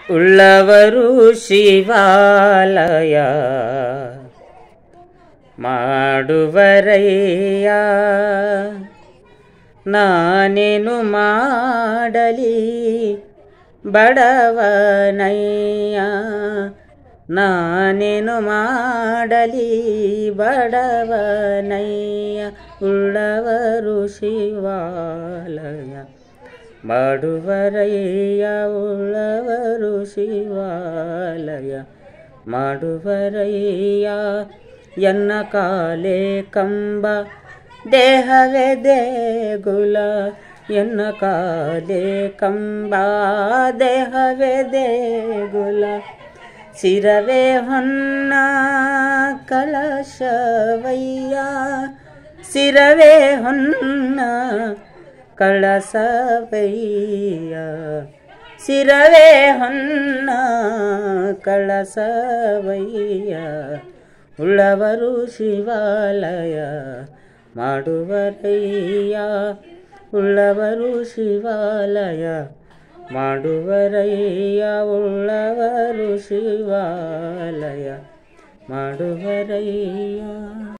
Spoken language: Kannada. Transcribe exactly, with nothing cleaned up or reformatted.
ಉಳ್ಳವರು ಶಿವಾಲಯ ಮಾಡುವರಯ್ಯ, ನಾನೇನು ಮಾಡಲಿ ಬಡವನಯ್ಯ, ನಾನೇನು ಮಾಡಲಿ ಬಡವನಯ್ಯ. ಉಳ್ಳವರು ಶಿವಾಲಯ ಮಾಡುವರಯ್ಯ, ಉಳ್ಳವರು ಶಿವಾಲಯ ಮಾಡುವರಯ್ಯ. ಎನ್ನ ಕಾಲೇ ಕಂಬ ದೇಹವೇ ದೇಗುಲ, ಎನ್ನ ಕಾಲೇ ಕಂಬ ದೇಹವೇ ದೇಗುಲ. ಶಿರವೇ ಹೊನ್ನ ಕಳಶವಯ್ಯ, ಶಿರವೇ ಹೊನ್ನ ಕಳಸವಯ್ಯ, ಶಿರವೇ ಹೊನ್ನ ಕಳಸವಯ್ಯ. ಉಳ್ಳವರು ಶಿವಾಲಯ ಮಾಡುವರಯ್ಯ, ಉಳ್ಳವರು ಶಿವಾಲಯ ಮಾಡುವರಯ್ಯ, ಉಳ್ಳವರು ಶಿವಾಲಯ ಮಾಡುವರಯ್ಯ.